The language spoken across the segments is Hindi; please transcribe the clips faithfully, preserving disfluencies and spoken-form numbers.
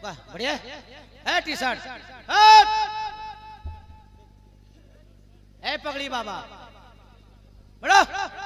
रुका बढ़िया है टी शर्ट है पगड़ी बाबा बड़ो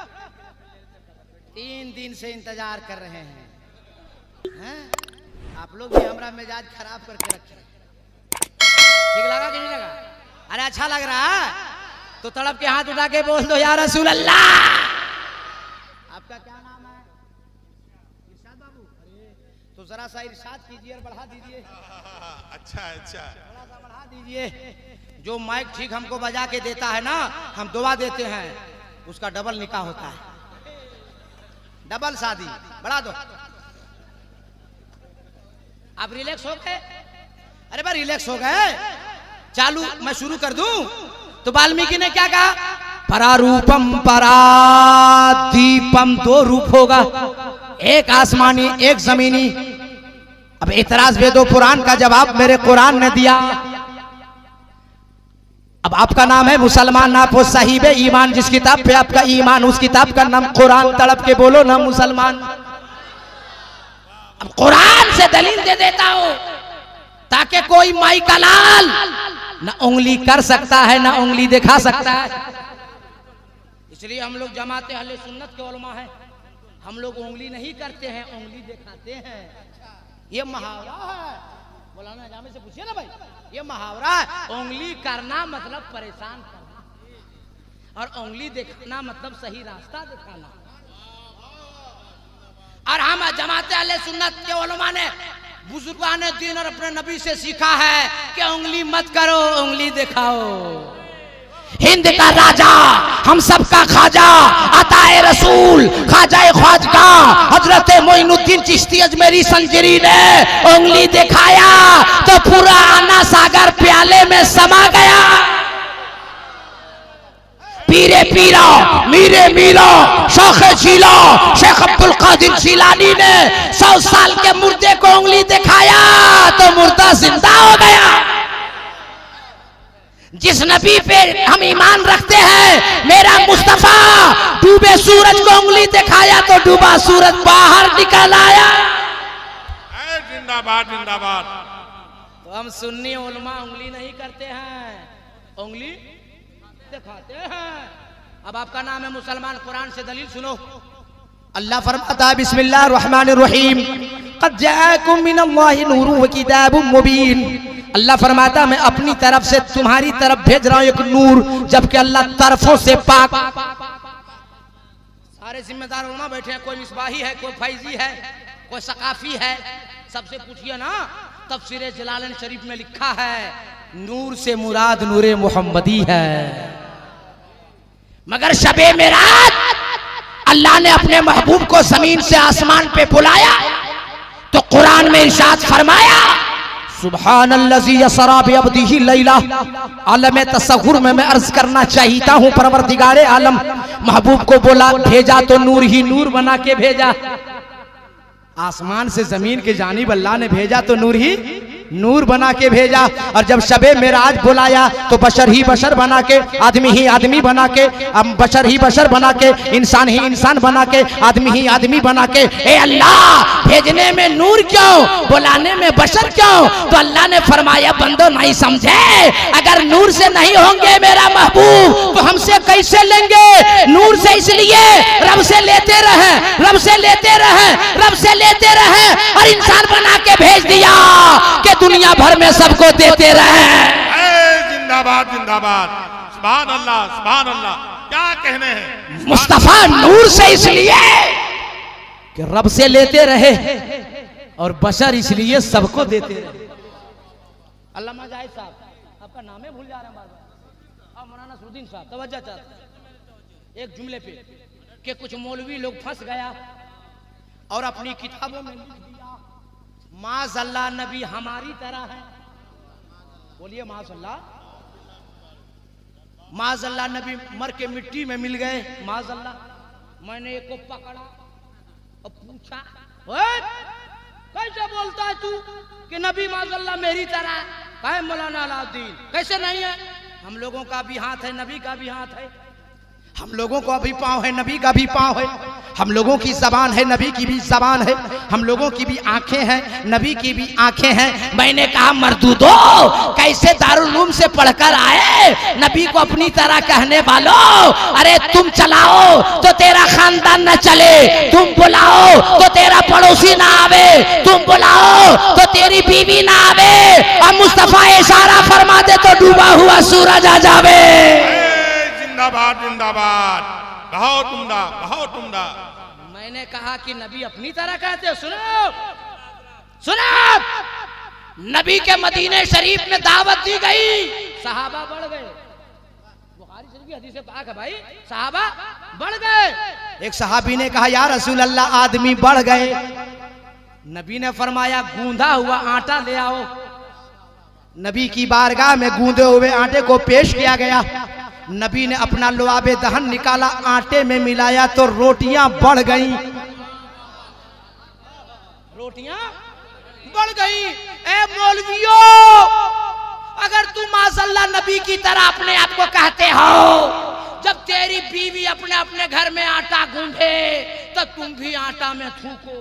तीन दिन से इंतजार कर रहे हैं, हैं? आप लोग भी हमारा मिजाज खराब करके रखे। ठीक लगा कि नहीं लगा? अरे अच्छा लग रहा है तो तड़प के हाथ उठा के बोल दो या रसूल अल्लाह। आपका क्या नाम है? इरशाद बाबू। अरे तो जरा सा इरशाद कीजिए और बढ़ा दीजिए। अच्छा अच्छा थोड़ा सा बढ़ा दीजिए। जो माइक ठीक हमको बजा के देता है ना, हम दुआ देते हैं, उसका डबल निकाह होता है, डबल शादी। बढ़ा दो। आप रिलैक्स हो गए? अरे भाई रिलैक्स हो गए? चालू मैं शुरू कर दूं तो वाल्मीकि ने क्या कहा? परारूपम परादीपम, दो रूप होगा, एक आसमानी एक जमीनी। अब इतराज वेदो पुराण का जवाब मेरे कुरान ने दिया। अब आपका नाम है मुसलमान, आप हो साहिब ईमान, जिस किताब पे आपका ईमान उस किताब का नाम कुरान। तड़प के बोलो ना मुसलमान। अब कुरान से दलील दे देता हूं ताकि कोई माई का लाल ना उंगली कर सकता है ना उंगली दिखा सकता है। इसलिए हम लोग जमाते अहले सुन्नत के उलमा हैं, हम लोग उंगली नहीं करते हैं, उंगली दिखाते हैं। ये मुहावरा है, मौलाना जामे से पूछिए ना भाई, ये मुहावरा है। उंगली करना मतलब परेशान करना और उंगली दिखाना मतलब सही रास्ता दिखाना। और हम जमाते अहले सुन्नत के उलमा ने, बुजुर्गान दीन और अपने नबी से सीखा है कि उंगली मत करो, उंगली दिखाओ। हिंद का राजा, हम सबका खाजा, अताए रसूल, खाजाए ख्वाजा हजरत मोइनुद्दीन चिश्ती अजमेरी संजरी ने उंगली दिखाया तो पूरा आना सागर प्याले में समा गया। पीरे पीरा मीरे मीरा शौखे शीला शेख अब्दुल कादिर जिलानी ने सौ साल के मुर्दे को उंगली दिखाया तो मुर्दा जिंदा हो गया। जिस नबी पे हम ईमान रखते हैं, मेरा मुस्तफा, डूबे सूरज को उंगली दिखाया तो डूबा सूरज बाहर निकल आया। जिंदाबाद जिंदाबाद। तो हम सुन्नी उलमा उंगली नहीं करते हैं, उंगली दिखाते हैं। अब आपका नाम है मुसलमान, कुरान से दलील सुनो। अल्लाह फरमाता है बिस्मिल्लाहिर रहमानिर रहीम, क़द जाअकुम मिनल्लाहि नूरुन व किताबुम मुबीन। अल्लाह फरमाता मैं अपनी तरफ से तुम्हारी तरफ भेज रहा हूं एक नूर, जबकि अल्लाह तरफों से पाक। सारे जिम्मेदार उलमा बैठे हैं, कोई मिसबाही है, कोई फैजी है, कोई सकाफी है, सबसे पूछिए ना। तफसीरे जलालैन शरीफ में लिखा है नूर से मुराद नूरे मोहम्मदी है। मगर शबे मेराज अल्लाह ने अपने महबूब को जमीन से आसमान पे बुलाया तो कुरान में इरशाद फरमाया सुब्हानल्लज़ी यसरा बिअब्दिही लैला। आलम तसव्वुर में मैं अर्ज करना चाहता हूँ, परवरदिगारे आलम महबूब को बोला भेजा तो नूर ही नूर बना के भेजा। आसमान से जमीन के जानिब अल्लाह ने भेजा तो नूर ही नूर बना के भेजा। और जब शबे मेराज बुलाया तो बशर ही बशर बना के, आदमी ही आदमी बना के, बशर ही बशर बना के, इंसान ही इंसान बना के, आदमी ही आदमी बना के। ए अल्लाह, भेजने में नूर क्यों, बुलाने में बशर क्यों? तो अल्लाह ने फरमाया बंदो नहीं समझे, अगर नूर से नहीं होंगे मेरा महबूब तो हमसे कैसे लेंगे? नूर से इसलिए रब से लेते रहे, रब से लेते रहे, रब से लेते रहे और इंसान बना के भेज दिया कि दुनिया भर में सबको देते रहे। जिंदाबाद जिंदाबाद, सुभान अल्लाह सुभान अल्लाह। क्या कहने हैं? मुस्तफा नूर से इसलिए कि रब से लेते रहे और बशर इसलिए सबको देते रहे। अल्लामा जाहिद साहब, आपका नाम है भूल जा रहे हैं बार बार। अब मौलाना नसरुद्दीन साहब तवज्जो चाहते एक जुमले पे कि कुछ मौलवी लोग फंस गया और अपनी किताबों में लिख दिया माज़अल्लाह नबी हमारी तरह है। बोलिए माज़अल्लाह। माज़अल्लाह नबी मर के मिट्टी में मिल गए। माज़अल्लाह। मैंने एक को पकड़ा और पूछा कैसे बोलता है तू कि नबी माज़अल्लाह मेरी तरह है? मौलाना अलाउद्दीन कैसे नहीं है? हम लोगों का भी हाथ है, नबी का भी हाथ है, हम लोगों को भी पाँव है, नबी का भी पाँव है, हम लोगों की जबान है, नबी की भी जबान है, हम लोगों की भी आंखें हैं, नबी की भी आंखें हैं। मैंने कहा मर्दूदो, कैसे दारुल उलूम से पढ़कर आए, नबी को अपनी तरह कहने वालों, अरे तुम चलाओ तो तेरा खानदान न चले, तुम बुलाओ तो तेरा पड़ोसी ना आवे, तुम बुलाओ तो तेरी बीवी ना आवे, और मुस्तफा इशारा फरमा दे तो डूबा हुआ सूरज आ जावे। जिंदाबाद जिंदाबाद, बहुत उम्दा बहुत उम्दा। मैंने कहा कि नबी अपनी तरह कहते हो। सुनो सुनो, नबी के मदीने शरीफ में दावत दी गई, सहाबा बढ़ गए। बुखारी शरीफ की हदीस पाक है भाई, सहाबा बढ़ गए। एक सहाबी ने कहा या रसूल अल्लाह, आदमी बढ़ गए। नबी ने फरमाया गूंधा हुआ आटा ले आओ। नबी की बारगाह में गूंधे हुए आटे को पेश किया गया। नबी ने अपना लुआबे दहन निकाला, आटे में मिलाया तो रोटियां बढ़ गईं, रोटियां बढ़ गई। ए मौलवियों, अगर तुम माशअल्लाह नबी की तरह अपने आप को कहते हो, जब तेरी बीवी अपने अपने घर में आटा गूंधे तो तुम भी आटा में थूको।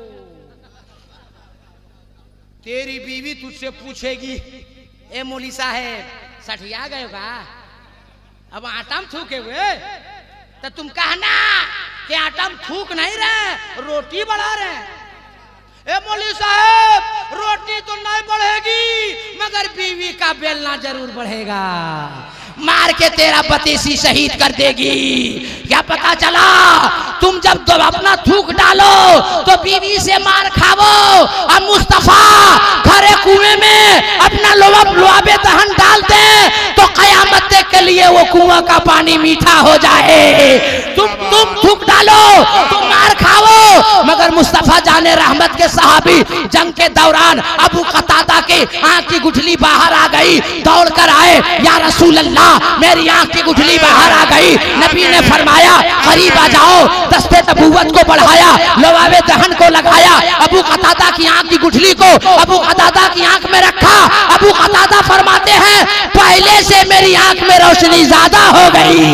तेरी बीवी तुझसे पूछेगी, ए मौली साहेब सठिया गए का, अब आटा में थूके हुए, तो तुम कहना कि आटा में थूक नहीं रहे, रोटी बढ़ा रहे। ए मौली साहब, रोटी तो नहीं बढ़ेगी मगर बीवी का बेलना जरूर बढ़ेगा, मार के तेरा बतीसी शहीद कर देगी। क्या पता चला, तुम जब तो अपना थूक डालो तो बीवी से मार खावो, और मुस्तफा खरे कुएं में अपना लुआबे दहन डाल दे तो कयामत के लिए वो कुआं का पानी मीठा हो जाए। तुम तुम थूक डालो, तुम मार खाओ, मगर मुस्तफा जाने रहमत के सहाबी जंग के दौरान अबू कतादा के आंख की गुठली बाहर आ गई, दौड़ कर आए, या रसूल अल्लाह मेरी आंख की गुठली बाहर आ गई। नबी ने फरमाया करीब आ जाओ, दस्ते नबूवत को बढ़ाया, लुआबे दहन को लगाया, अबू कतादा की आंख की गुठली को अबू कतादा की आंख में रखा। अबू कतादा फरमाते हैं पहले से मेरी आंख में रोशनी ज्यादा हो गई।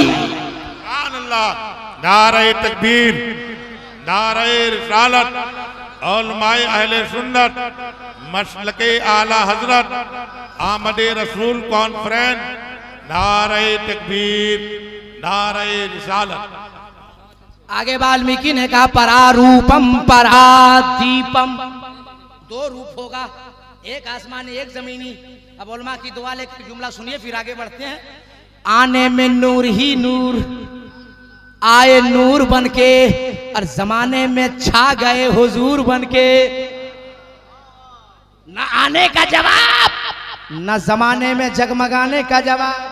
नारे तकबीर, नारे रिसालत, उलमाए अहले सुन्नत, मसलके आला हजरत, आमदे रसूल कॉन्फ्रेंस, नारे तकबीर, नारे रिसालत। आगे वाल्मीकि ने कहा परारूपम परादीपम, दो रूप होगा, एक आसमानी एक जमीनी। अब उलमा की दुआ लेकर जुमला सुनिए, फिर आगे बढ़ते हैं। आने में नूर ही नूर, आए नूर बनके, और जमाने में छा गए हुजूर बनके। न आने का जवाब, न जमाने में जगमगाने का जवाब।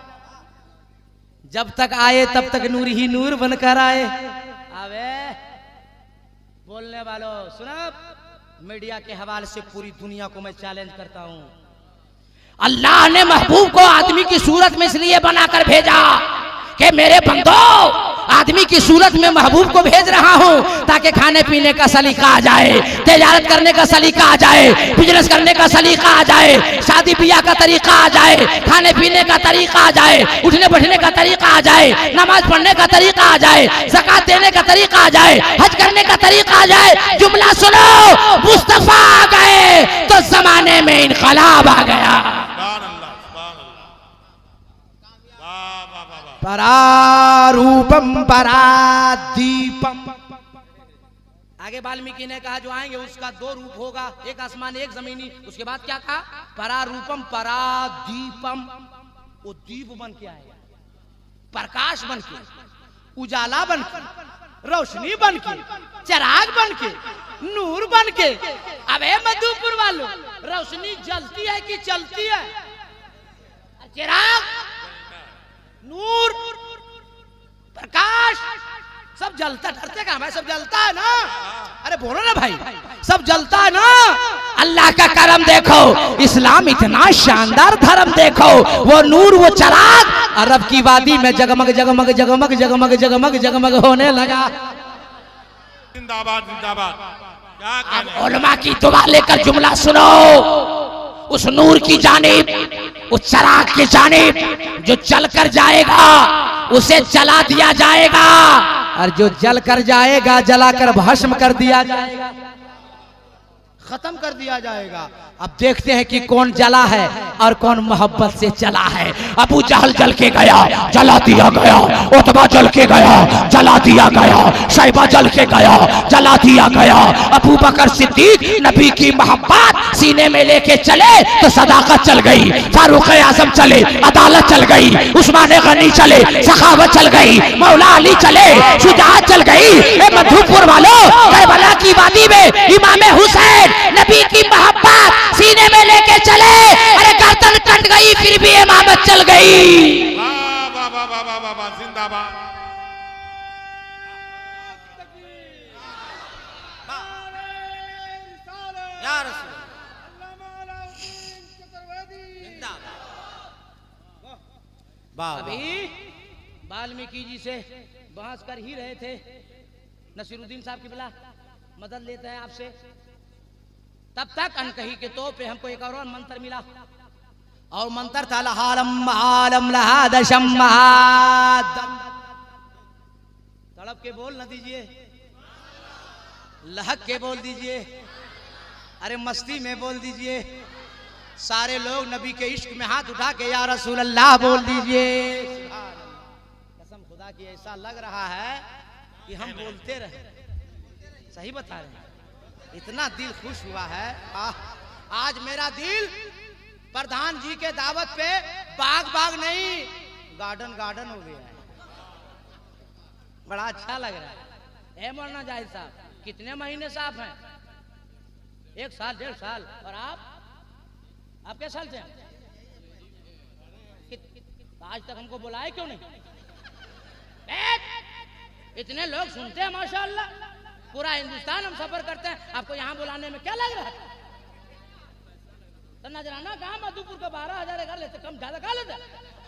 जब तक आए तब तक नूर ही नूर बनकर आए। अबे बोलने वालों सुनो, मीडिया के हवाले से पूरी दुनिया को मैं चैलेंज करता हूं, अल्लाह ने महबूब को आदमी की सूरत में इसलिए बनाकर भेजा कि मेरे बंदो, आदमी की सूरत में महबूब को भेज रहा हूं ताकि खाने पीने का सलीका आ जाए, तिजारत करने का सलीका आ जाए, बिजनेस करने का सलीका आ जाए, शादी ब्याह का तरीका आ जाए, खाने पीने का तरीका आ जाए, उठने बैठने का तरीका आ जाए, नमाज पढ़ने का तरीका आ जाए, ज़कात देने का तरीका आ जाए, हज करने का तरीका आ जाए। जुमला सुनो, मुस्तफा आ गए तो जमाने में इनकलाब आ गया। परारूपम परादीपम। आगे वाल्मीकि ने कहा जो आएंगे उसका दो रूप होगा, एक आसमानी एक जमीनी। उसके बाद क्या कहा, परारूपम परादीपम, वो दीप बन के आएगा, प्रकाश बन के, उजाला बन के, रोशनी बन के, चिराग बन के, नूर बन के। अबे मधुपुर वालों, रोशनी जलती है कि चलती है? चिराग, नूर, प्रकाश सब जलता, डरते कहां भाई, सब जलता है ना। अरे बोलो ना भाई, सब जलता है ना। अल्लाह का करम देखो, इस्लाम इतना शानदार धर्म देखो, वो नूर वो चिराग अरब की वादी में जगमग जगमग जगमग जगमग जगमग जगमग होने लगा। जिंदाबाद जिंदाबाद। क्या अब उलमा की दुआ लेकर जुमला सुनो, उस नूर की जानिब, उस चिराग की जानिब जो चल कर जाएगा उसे जला दिया जाएगा। और जो जल कर जाएगा जलाकर भस्म कर दिया जाएगा, खत्म कर दिया जाएगा। अब देखते हैं कि कौन जला है और कौन मोहब्बत से चला है। अबू जहल जल के गया, जला दिया गया। उतबा जल के गया, जला दिया गया। शैबा जल के गया, जला दिया गया। अबू बकर सिद्दीक नबी की मोहब्बत सीने में लेके चले तो सदाकत चल गई। फारूक आजम चले, अदालत चल गई। उस्मान गनी चले, सखावत चल गई। मौला अली चले, शुजाअत चल गई। ए मधुपुर वालों, करबला की वादी में इमाम हुसैन नबी की मोहब्बत सीने में लेके चले। अरे गर्दन कट गई फिर भी इमामत चल गई। वाह वाह वाह वाह वाह वाह, जिंदाबाद। अभी वाल्मीकि जी से बहस कर ही रहे थे, नसीरुद्दीन साहब की बिला मदद लेते हैं आपसे। तब तक अनकही के तो पे हमको एक और मंत्र मिला, और मंत्र था लहालम महालम लहादशम महादम। तड़प के बोल न दीजिए, लहक के बोल दीजिए, अरे मस्ती में बोल दीजिए। सारे लोग नबी के इश्क में हाथ उठा के या रसूल अल्लाह बोल दीजिए। कसम खुदा की ऐसा लग रहा है कि हम बोलते रहे। सही बता रहे हैं, इतना दिल खुश हुआ है। आ, आज मेरा दिल प्रधान जी के दावत पे बाग बाग नहीं गार्डन गार्डन हो गया है। बड़ा अच्छा लग रहा है। ए मौलाना जाहिद साहब, कितने महीने से आप हैं? एक साल डेढ़ साल। और आप आप क्या साल से हैं? आज तक हमको बुलाए क्यों नहीं? इतने लोग सुनते हैं माशाअल्लाह, पूरा हिंदुस्तान हम सफर करते हैं, आपको यहाँ बुलाने में क्या लग रहा है? तो नजराना कहाँ मधुपुर का बारह हजार कर लेते, कम ज्यादा खा लेते।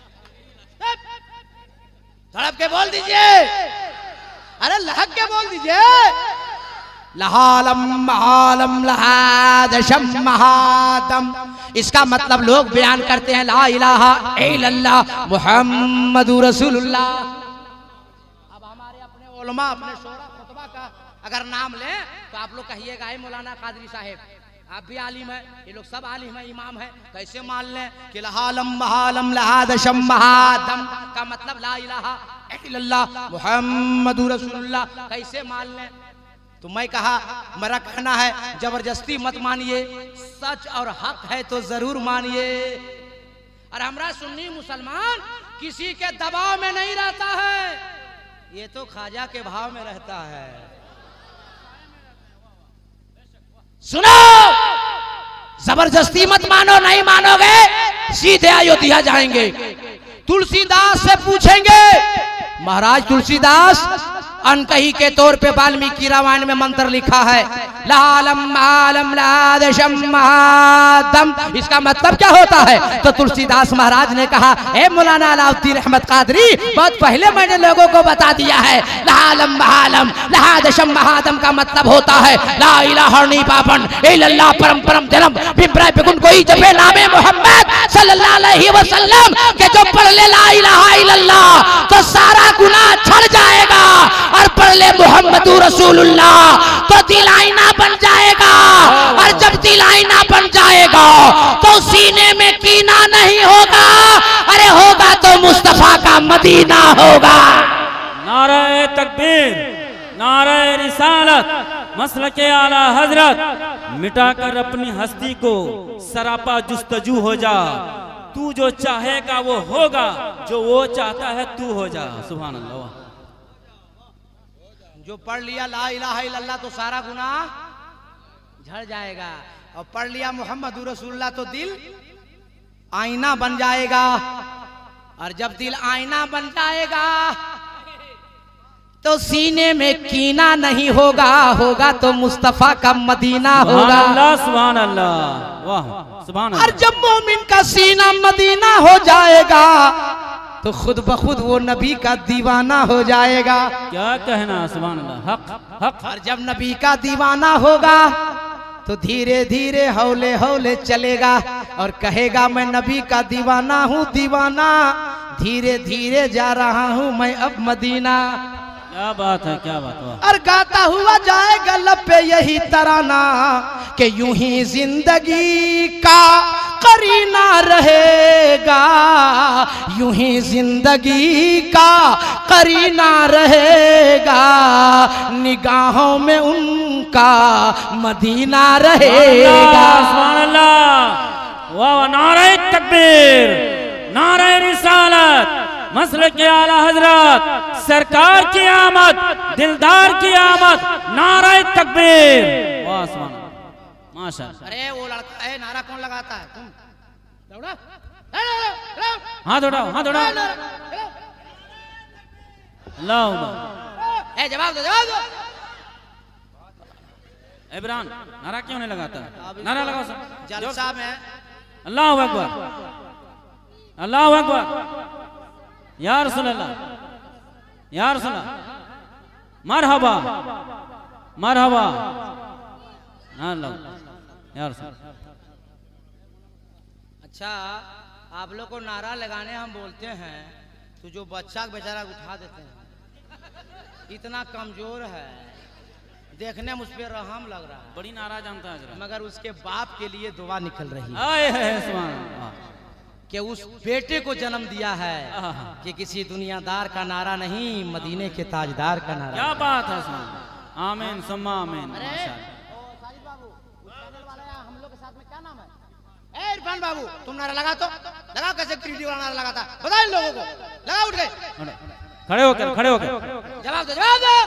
तड़प के बोल दीजिए, अरे लहक के बोल दीजिए। लहालम महालम लहादशम महादम। इसका मतलब लोग बयान करते हैं ला इलाहा इल्लल्लाह मुहम्मदुर रसूलुल्लाह। अब हमारे अपने उलमा, अपने शोरा खुतबा का अगर नाम लें तो आप लोग कहिएगा है मौलाना कादरी साहेब, आप भी आलिम है, ये लोग सब आलिम है, इमाम है। कैसे मान लें कि लहालम महालम लहादशम महादम का मतलब ला इलाहा इल्लल्लाह मुहम्मदुर रसूलुल्लाह कैसे मान लें? तो मैं कहा मेरा कहना है जबरदस्ती मत मानिए, सच और हक है तो जरूर मानिए। और हमारा सुन्नी मुसलमान किसी के दबाव में नहीं रहता है, ये तो ख्वाजा के भाव में रहता है। सुनो, जबरदस्ती मत मानो, नहीं मानोगे सीधे अयोध्या जाएंगे। तुलसीदास से पूछेंगे, महाराज तुलसीदास अनकही के तौर पे वाल्मीकि रामायण में मंत्र लिखा है लालम आलम लादशम महादम, इसका मतलब क्या होता है? तो तुलसीदास महाराज ने कहा, ए मौलाना अलाउद्दीन अहमद कादरी, बहुत पहले मैंने लोगों को बता दिया है। लालम आलम लादशम महादम का मतलब होता है ला इलाहा पापन इल्लल्लाह परम परम धर्म बिम्बराय बिगुन कोई जबे नामे मोहम्मद सल्लल्लाहु अलैहि वसल्लम के जो पढ़ ले ला इलाहा इल्लल्लाह तो सारा गुनाह छड़ जाएगा, और पढ़ ले मुहम्मदुर रसूलुल्लाह तो दिल आईना बन जाएगा। और जब दिल आईना बन जाएगा तो सीने में कीना नहीं होगा, अरे होगा तो मुस्तफा का मदीना होगा। नारे तकबीर, नारे रिसालत, मसलके आला हजरत, मिटाकर अपनी हस्ती को सरापा जुस्तजू हो जा। तू जो चाहेगा वो होगा, जो वो चाहता है तू हो जा। सुभान अल्लाह। जो पढ़ लिया ला इलाहा इल्लल्लाह तो सारा गुनाह झड़ जाएगा, और पढ़ लिया मुहम्मदुर रसूलुल्लाह तो दिल आईना बन जाएगा। और जब दिल आईना बन जाएगा तो सीने में कीना नहीं होगा, होगा तो मुस्तफा का मदीना होगा। अल्लाह सुभान अल्लाह, वाह सुभान अल्लाह। और जब मोमिन का सीना मदीना हो जाएगा तो खुद ब खुद वो नबी का दीवाना हो जाएगा। क्या कहना, सुभान अल्लाह, हक हक। और जब नबी का दीवाना होगा तो धीरे धीरे हौले हौले चलेगा और कहेगा मैं नबी का दीवाना हूँ, दीवाना, धीरे धीरे जा रहा हूँ मैं अब मदीना। क्या बात है, क्या बात है। और गाता हुआ जाएगा लब पे यही तराना कि यूं ही जिंदगी का करीना रहेगा, यूं ही जिंदगी का करीना रहेगा, निगाहों में उनका मदीना रहेगा। सुभान अल्लाह, वाह, नारे तकबीर, नारे रिसालत, मसलक के आला हजरत, सरकार की आमद, दिलदार की आमद, नारे तकबीर, वाह सुभान अल्लाह, माशाअल्लाह। अरे वो लड़का है, नारा कौन लगाता है? तुम दौड़ा, हाथ उठाओ, हाथ उठाओ। अल्लाह, ए जवाब दो, जवाब दो। इमरान नारा क्यों नहीं लगाता? नारा लगाओ सब। जलसा में अल्लाह अकबर, अल्लाह अकबर, या रसूल अल्लाह, या रसूल अल्लाह, मरहबा, मरहबा, अल्लाह, या रसूल। अच्छा, आप लोग को नारा लगाने हम बोलते हैं तो जो बच्चा बेचारा उठा देते हैं, इतना कमजोर है, देखने में उस पर रहम लग रहा है, बड़ी नारा जानता है, मगर उसके बाप के लिए दुआ निकल रही है आए है सुभान अल्लाह, कि उस बेटे को जन्म दिया है कि किसी दुनियादार का नारा नहीं, मदीने के ताजदार का नारा। क्या बात है सुभान अल्लाह, आमीन सुम्मा आमीन। हम लोग के साथ में क्या नाम है? ए इरफान बाबू, तुम नारा लगा तो लगाओ, कैसे क्रिएटिव वाला नारा लगाता, बताओ इन लोगों को, लगा, उठ गए, खड़े होकर, खड़े होकर, जवाब दो, जवाब दो।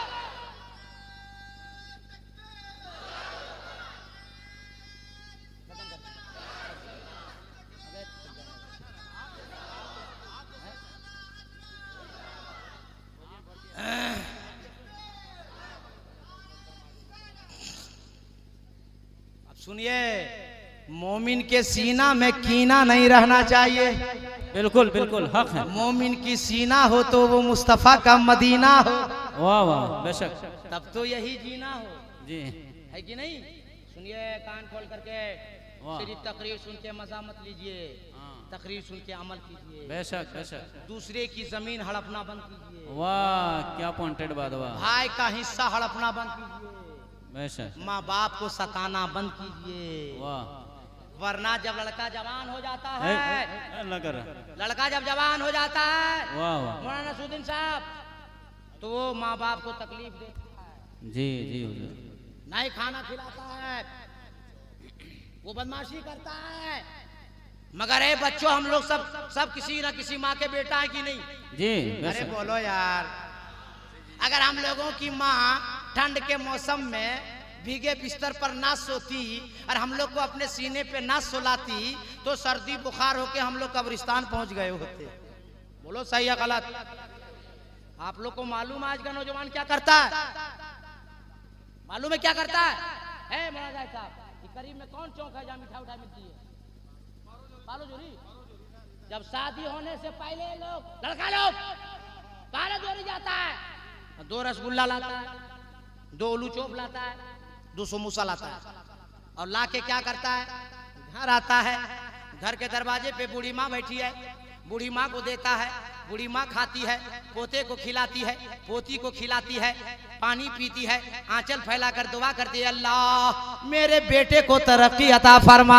सुनिए, मोमिन के सीना में कीना नहीं रहना चाहिए। बिल्कुल बिल्कुल हक है। मोमिन की सीना हो तो वो मुस्तफा का मदीना हो। वाह वाह, बेशक, तब तो यही जीना हो जी, है कि नहीं? सुनिए कान खोल करके, सिर्फ तकरीर सुन के मजा मत लीजिए, तकरीर सुन के अमल कीजिए। बेशक बेशक। दूसरे की जमीन हड़पना बंद कीजिए। वाह क्या पॉइंटेड बात, वाह। भाई का हिस्सा हड़पना बंद कीजिए। बेशक। माँ बाप को सताना बंद कीजिए। वाह। वरना जब लड़का जवान हो जाता है, लगर लड़का जब जवान हो जाता है, वाह वाह, मौलाना नसरुद्दीन साहब, तो वो माँ बाप को तकलीफ देता है। जी जी हुजूर। नहीं खाना खिलाता है, वो बदमाशी करता है। मगर ए बच्चों, हम लोग सब सब किसी ना किसी माँ के बेटा है कि नहीं? जी अरे बेशक। बोलो यार, अगर हम लोगों की माँ ठंड के मौसम में भीगे बिस्तर पर ना सोती और हम लोग को अपने सीने पे ना सुलाती, तो सर्दी बुखार होके हम लोग कब्रिस्तान पहुंच गए होते। बोलो सही है गलत? आप लोग को मालूम है आज का नौजवान क्या करता है? मालूम है क्या करता है? ए महाराज साहब, करीब में कौन चौक है जहाँ मिठा उठा मिलती है? बालो जोरी। जब शादी होने से पहले लोग लड़का लोग बारह जोरी जाता है, दो रसगुल्ला लाता है, दो उलू चोप लाता है, दो समोसा लाता है, और लाके क्या करता है? घर आता है, घर के दरवाजे पे बूढ़ी माँ बैठी है, बूढ़ी माँ को देता है, बूढ़ी माँ खाती है, पोते को खिलाती है, पोती को खिलाती है, पानी पीती है, आंचल फैलाकर दुआ करती है, अल्लाह मेरे बेटे को तरक्की अता फरमा।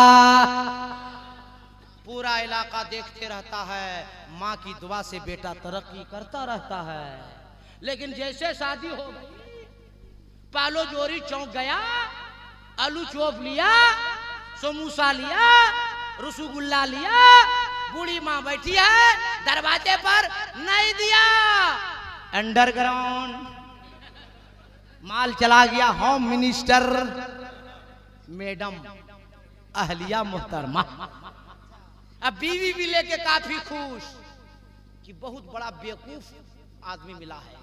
पूरा इलाका देखते रहता है, माँ की दुआ से बेटा तरक्की करता रहता है। लेकिन जैसे शादी हो गई, पालो जोरी चौक गया, आलू चोप लिया, समोसा लिया, रसगुल्ला लिया, बूढ़ी माँ बैठी है दरवाजे पर, नहीं दिया, अंडरग्राउंड माल चला गया। होम मिनिस्टर मैडम अहलिया मोहतरमा, अब बीवी भी लेके काफी खुश कि बहुत बड़ा बेवकूफ आदमी मिला है,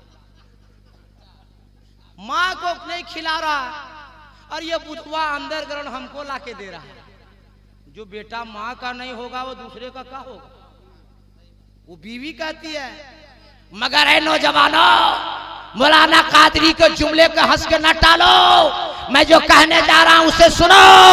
माँ को नहीं खिला रहा और ये बुधवा अंडरग्राउंड हमको लाके दे रहा है। जो बेटा माँ का नहीं होगा वो दूसरे का क्या होगा? वो बीवी कहती है। मगर है नौजवानों, मौलाना कादरी के जुमले को हंस के न टालो, मैं जो कहने जा रहा हूं उसे सुनो।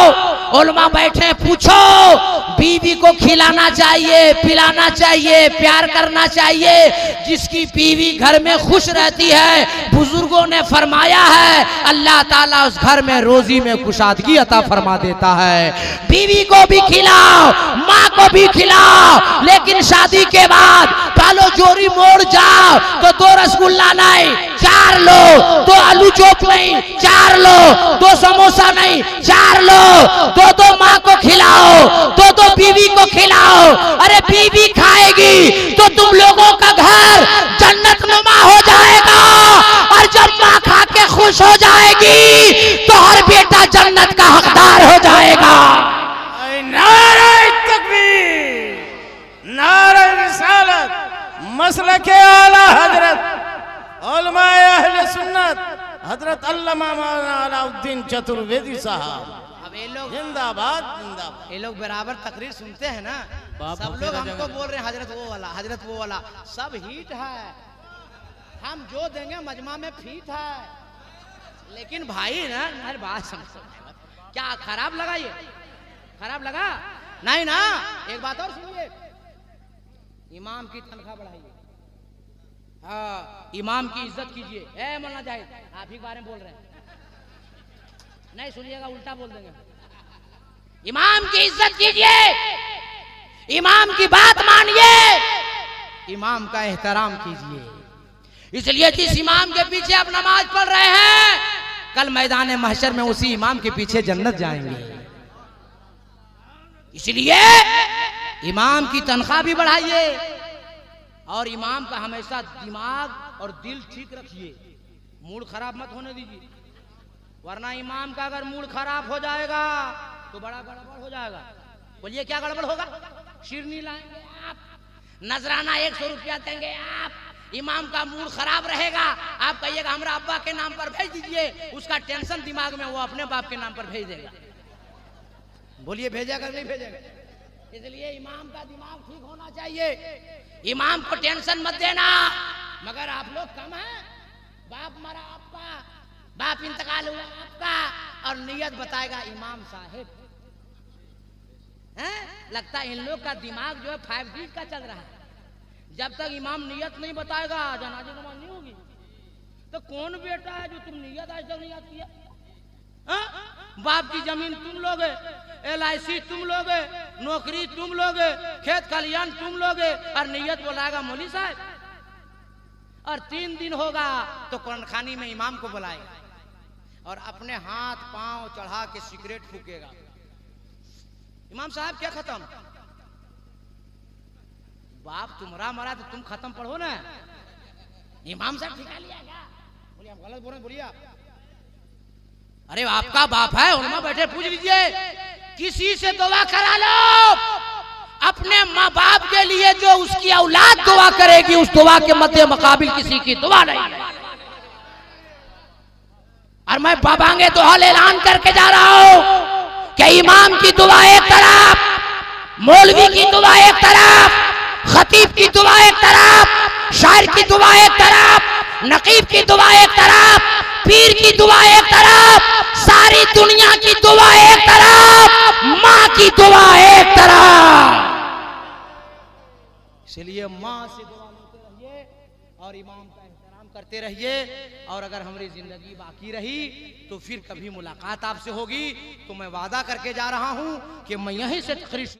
उलमा बैठे, पूछो बीवी को खिलाना चाहिए, पिलाना चाहिए, प्यार करना चाहिए। जिसकी बीवी घर में खुश रहती है, बुजुर्गों ने फरमाया है अल्लाह ताला उस घर में रोजी में कुशादगी अता फरमा देता है। बीवी को भी खिलाओ, माँ को भी खिलाओ, लेकिन शादी के बाद पालो जोरी मोड़ जाओ तो दो रसगुल्ला नहीं चार लो, दो आलू चौक नहीं चार लो, दो समोसा नहीं चार लो, दो दो माँ को खिलाओ, दो दो बीवी को खिलाओ। अरे बीवी खाएगी तो तुम लोगों का घर जन्नत नुमा हो जाएगा, और जब माँ खा के खुश हो जाएगी तो हर बेटा जन्नत का हकदार हो जाएगा। नारे तकबीर, नारे रिसालत, मसलके आला हजरत उलमाए अहले सुन्नत हजरत अल्लामा मौलाना अलाउद्दीन चतुर्वेदी साहब। अब ये लोग जिंदाबाद जिंदाबाद, ये लोग बराबर तकरीर सुनते हैं ना, सब लोग हमको बोल रहे हैं हजरत वो वाला, हजरत वो वाला, सब हिट है, हम जो देंगे मजमा में फीट है। लेकिन भाई ना हर बात समझो, क्या खराब लगा ये? खराब लगा नहीं ना? एक बात और सुनिए, इमाम की तनख्वाह बढ़ाइए, हाँ इमाम की इज्जत कीजिए। ए मौलाना जाहिद, आप ही बारे में बोल रहे हैं, नहीं सुनिएगा उल्टा बोल देंगे। इमाम की इज्जत कीजिए, इमाम की बात मानिए, इमाम का एहतराम कीजिए। इसलिए जिस इमाम के पीछे आप नमाज पढ़ रहे हैं, कल मैदान महशर में उसी इमाम के पीछे जन्नत जाएंगे। इसलिए इमाम की तनख्वाह भी बढ़ाइए, और इमाम का हमेशा दिमाग और दिल ठीक रखिए, मूड खराब मत होने दीजिए, वरना इमाम का अगर मूड खराब हो जाएगा तो बड़ा गड़बड़ हो जाएगा। बोलिए क्या गड़बड़ होगा? शिरनी लाएंगे आप, नजराना एक सौ रुपया देंगे आप, इमाम का मूड खराब रहेगा, आप कहिएगा हमरा अब्बा के नाम पर भेज दीजिए, उसका टेंशन दिमाग में, वो अपने बाप के नाम पर भेज देगा। बोलिए भेजेगा नहीं भेजेगा? इसलिए इमाम का दिमाग ठीक होना चाहिए, इमाम को टेंशन मत देना। मगर आप लोग कम हैं, बाप मरा आपका, बाप इंतकाल हुआ आपका, और नियत बताएगा इमाम साहिब हैं? लगता है इन लोग का दिमाग जो है फाइव जी का चल रहा है। जब तक इमाम नियत नहीं बताएगा जनाजे नमाज नहीं होगी। तो कौन बेटा है जो तुम नियत आज तक नहीं याद किया? बाप की जमीन तुम लोगे, एल आई सी तुम लोगे, नौकरी तुम लोगे, खेत खलियान तुम लोगे, और नियत बुलाएगा मौली साहब। और तीन दिन होगा तो कुरान खानी में इमाम को बुलाएगा, और अपने हाथ पांव चढ़ा के सिगरेट फूकेगा। इमाम साहब क्या खत्म? बाप तुम्हारा मरा तो तुम खत्म पढ़ो ना। इमाम साहब ठिका लिया क्या? बोलिए हम गलत बोल रहे हैं, बोलिए आप। अरे आपका बाप है, उलमा बैठे पूछ लीजिए, किसी से दुआ करा लो, अपने माँ बाप के लिए जो उसकी औलाद दुआ करेगी, उस दुआ के मध्य मुकाबिल किसी की दुआ नहीं है। और मैं बाबांगे तो हाल ऐलान करके जा रहा हूं कि इमाम की दुआ एक तरफ, मौलवी की दुआ एक तरफ, खतीब की दुआ एक तरफ, शायर की दुआ एक तरफ, नकीब की दुआ एक तरफ, पीर की दुआ एक तरफ, सारी दुनिया की दुआ एक तरफ, माँ की दुआ एक तरफ। इसलिए माँ से दुआ लेते रहिए और इमाम का एहतराम करते रहिए। और अगर हमारी जिंदगी बाकी रही तो फिर कभी मुलाकात आपसे होगी। तो मैं वादा करके जा रहा हूं कि मैं यहीं से तकरीर